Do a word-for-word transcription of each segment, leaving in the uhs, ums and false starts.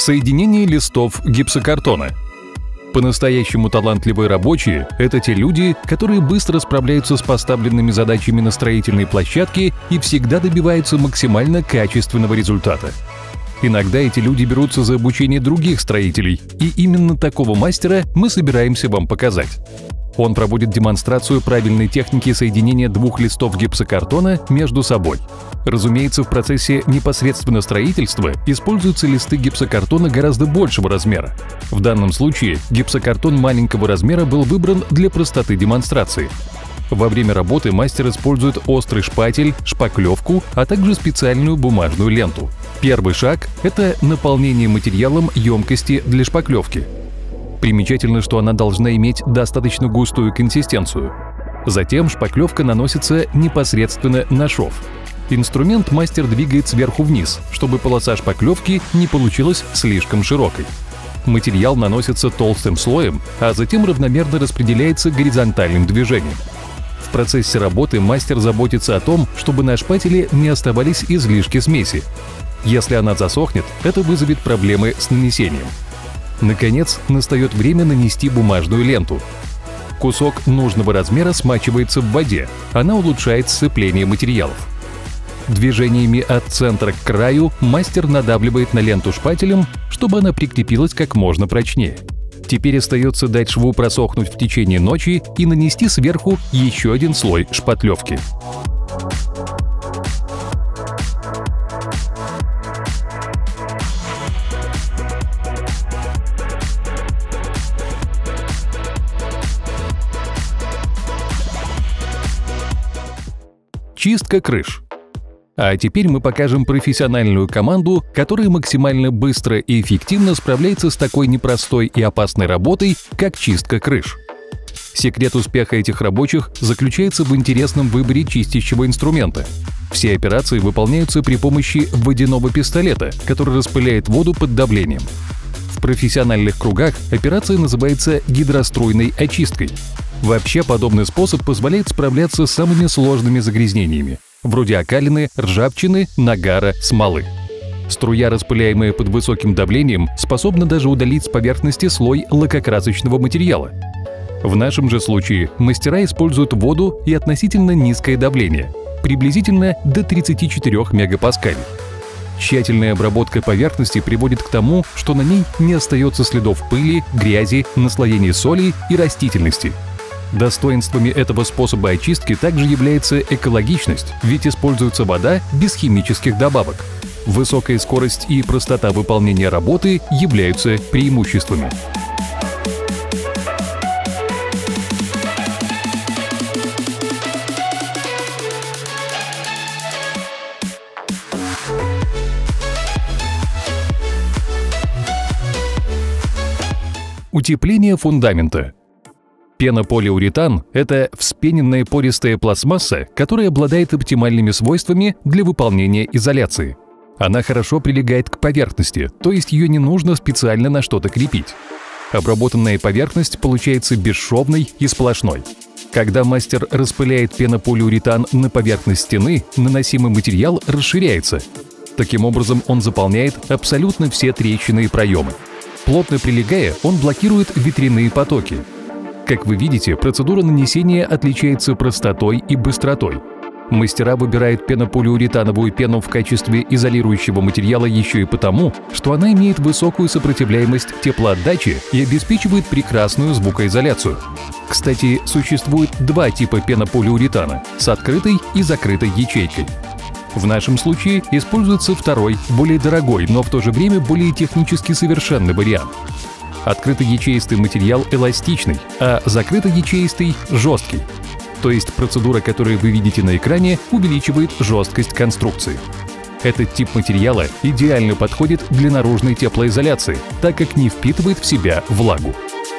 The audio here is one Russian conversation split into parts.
Соединение листов гипсокартона. По-настоящему талантливые рабочие – это те люди, которые быстро справляются с поставленными задачами на строительной площадке и всегда добиваются максимально качественного результата. Иногда эти люди берутся за обучение других строителей, и именно такого мастера мы собираемся вам показать. Он проводит демонстрацию правильной техники соединения двух листов гипсокартона между собой. Разумеется, в процессе непосредственно строительства используются листы гипсокартона гораздо большего размера. В данном случае гипсокартон маленького размера был выбран для простоты демонстрации. Во время работы мастер использует острый шпатель, шпаклевку, а также специальную бумажную ленту. Первый шаг – это наполнение материалом емкости для шпаклевки. Примечательно, что она должна иметь достаточно густую консистенцию. Затем шпаклевка наносится непосредственно на шов. Инструмент мастер двигает сверху вниз, чтобы полоса шпаклевки не получилась слишком широкой. Материал наносится толстым слоем, а затем равномерно распределяется горизонтальным движением. В процессе работы мастер заботится о том, чтобы на шпателе не оставались излишки смеси. Если она засохнет, это вызовет проблемы с нанесением. Наконец, настает время нанести бумажную ленту. Кусок нужного размера смачивается в воде, она улучшает сцепление материалов. Движениями от центра к краю мастер надавливает на ленту шпателем, чтобы она прикрепилась как можно прочнее. Теперь остается дать шву просохнуть в течение ночи и нанести сверху еще один слой шпатлевки. Чистка крыш. А теперь мы покажем профессиональную команду, которая максимально быстро и эффективно справляется с такой непростой и опасной работой, как чистка крыш. Секрет успеха этих рабочих заключается в интересном выборе чистящего инструмента. Все операции выполняются при помощи водяного пистолета, который распыляет воду под давлением. В профессиональных кругах операция называется гидроструйной очисткой. Вообще, подобный способ позволяет справляться с самыми сложными загрязнениями, вроде окалины, ржавчины, нагара, смолы. Струя, распыляемая под высоким давлением, способна даже удалить с поверхности слой лакокрасочного материала. В нашем же случае мастера используют воду и относительно низкое давление, приблизительно до тридцати четырёх мегапаскалей. Тщательная обработка поверхности приводит к тому, что на ней не остается следов пыли, грязи, наслоений соли и растительности. Достоинствами этого способа очистки также является экологичность, ведь используется вода без химических добавок. Высокая скорость и простота выполнения работы являются преимуществами. Утепление фундамента. Пенополиуретан – это вспененная пористая пластмасса, которая обладает оптимальными свойствами для выполнения изоляции. Она хорошо прилегает к поверхности, то есть ее не нужно специально на что-то крепить. Обработанная поверхность получается бесшовной и сплошной. Когда мастер распыляет пенополиуретан на поверхность стены, наносимый материал расширяется. Таким образом, он заполняет абсолютно все трещины и проемы. Плотно прилегая, он блокирует ветряные потоки. Как вы видите, процедура нанесения отличается простотой и быстротой. Мастера выбирают пенополиуретановую пену в качестве изолирующего материала еще и потому, что она имеет высокую сопротивляемость теплоотдачи и обеспечивает прекрасную звукоизоляцию. Кстати, существует два типа пенополиуретана – с открытой и закрытой ячейкой. В нашем случае используется второй, более дорогой, но в то же время более технически совершенный вариант. Открытоячеистый материал эластичный, а закрытоячеистый – жесткий. То есть процедура, которую вы видите на экране, увеличивает жесткость конструкции. Этот тип материала идеально подходит для наружной теплоизоляции, так как не впитывает в себя влагу.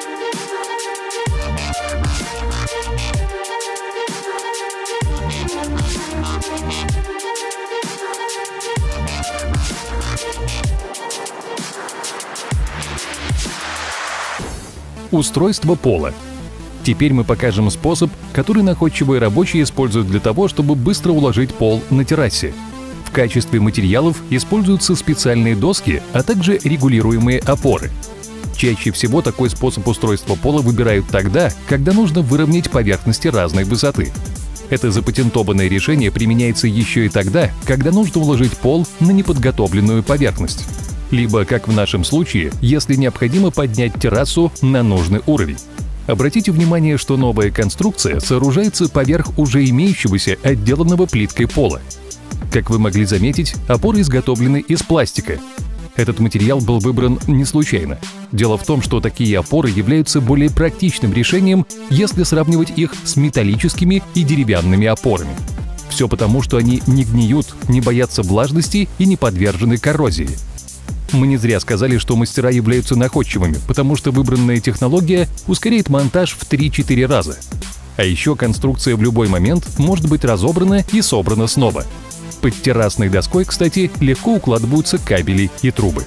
Устройство пола. Теперь мы покажем способ, который находчивые рабочие используют для того, чтобы быстро уложить пол на террасе. В качестве материалов используются специальные доски, а также регулируемые опоры. Чаще всего такой способ устройства пола выбирают тогда, когда нужно выровнять поверхности разной высоты. Это запатентованное решение применяется еще и тогда, когда нужно уложить пол на неподготовленную поверхность. Либо, как в нашем случае, если необходимо поднять террасу на нужный уровень. Обратите внимание, что новая конструкция сооружается поверх уже имеющегося отделанного плиткой пола. Как вы могли заметить, опоры изготовлены из пластика. Этот материал был выбран не случайно. Дело в том, что такие опоры являются более практичным решением, если сравнивать их с металлическими и деревянными опорами. Все потому, что они не гниют, не боятся влажности и не подвержены коррозии. Мы не зря сказали, что мастера являются находчивыми, потому что выбранная технология ускоряет монтаж в три-четыре раза. А еще конструкция в любой момент может быть разобрана и собрана снова. Под террасной доской, кстати, легко укладываются кабели и трубы.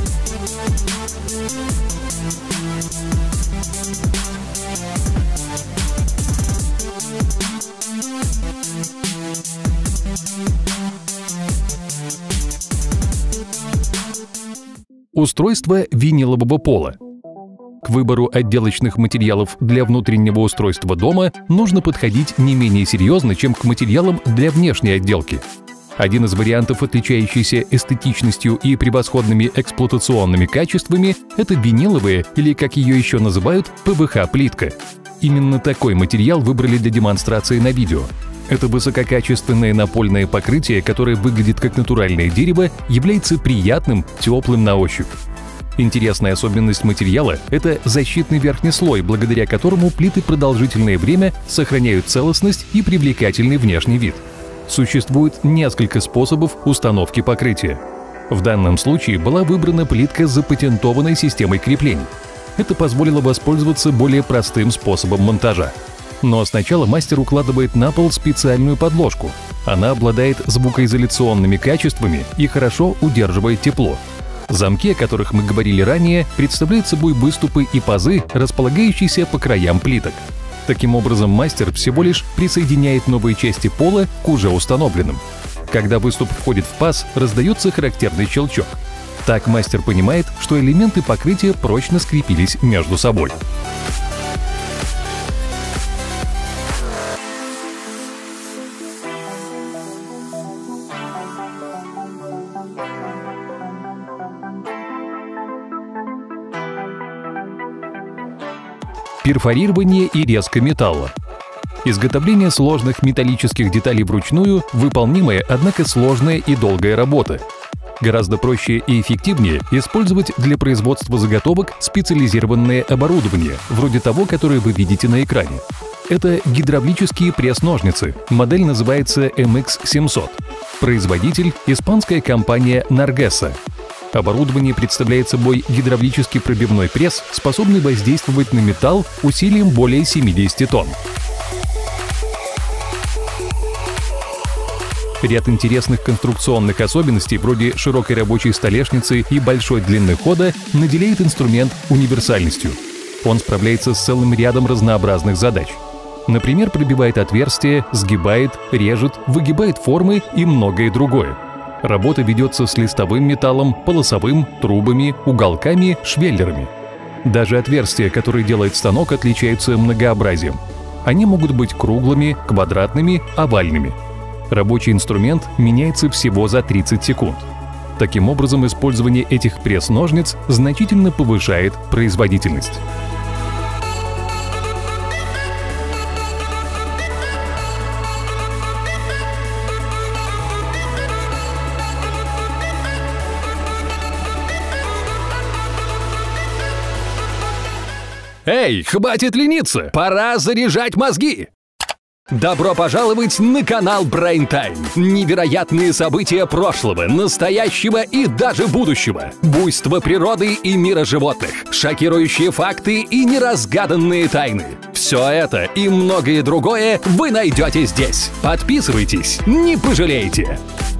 Устройство винилового пола. К выбору отделочных материалов для внутреннего устройства дома нужно подходить не менее серьезно, чем к материалам для внешней отделки. Один из вариантов, отличающийся эстетичностью и превосходными эксплуатационными качествами, это виниловая, или, как ее еще называют, пэ вэ ха-плитка. Именно такой материал выбрали для демонстрации на видео. Это высококачественное напольное покрытие, которое выглядит как натуральное дерево, является приятным, теплым на ощупь. Интересная особенность материала – это защитный верхний слой, благодаря которому плиты продолжительное время сохраняют целостность и привлекательный внешний вид. Существует несколько способов установки покрытия. В данном случае была выбрана плитка с запатентованной системой креплений. Это позволило воспользоваться более простым способом монтажа. Но сначала мастер укладывает на пол специальную подложку. Она обладает звукоизоляционными качествами и хорошо удерживает тепло. Замки, о которых мы говорили ранее, представляют собой выступы и пазы, располагающиеся по краям плиток. Таким образом, мастер всего лишь присоединяет новые части пола к уже установленным. Когда выступ входит в паз, раздается характерный щелчок. Так мастер понимает, что элементы покрытия прочно скрепились между собой. Перфорирование и резка металла. Изготовление сложных металлических деталей вручную – выполнимая, однако сложная и долгая работа. Гораздо проще и эффективнее использовать для производства заготовок специализированное оборудование, вроде того, которое вы видите на экране. Это гидравлические пресс-ножницы, модель называется эм икс семьсот. Производитель – испанская компания Nargesa. Оборудование представляет собой гидравлический пробивной пресс, способный воздействовать на металл усилием более семидесяти тонн. Ряд интересных конструкционных особенностей, вроде широкой рабочей столешницы и большой длины хода, наделяет инструмент универсальностью. Он справляется с целым рядом разнообразных задач. Например, пробивает отверстия, сгибает, режет, выгибает формы и многое другое. Работа ведется с листовым металлом, полосовым, трубами, уголками, швеллерами. Даже отверстия, которые делает станок, отличаются многообразием. Они могут быть круглыми, квадратными, овальными. Рабочий инструмент меняется всего за тридцать секунд. Таким образом, использование этих пресс-ножниц значительно повышает производительность. Эй, хватит лениться! Пора заряжать мозги! Добро пожаловать на канал Brain Time. Невероятные события прошлого, настоящего и даже будущего. Буйство природы и мира животных. Шокирующие факты и неразгаданные тайны. Все это и многое другое вы найдете здесь. Подписывайтесь, не пожалеете!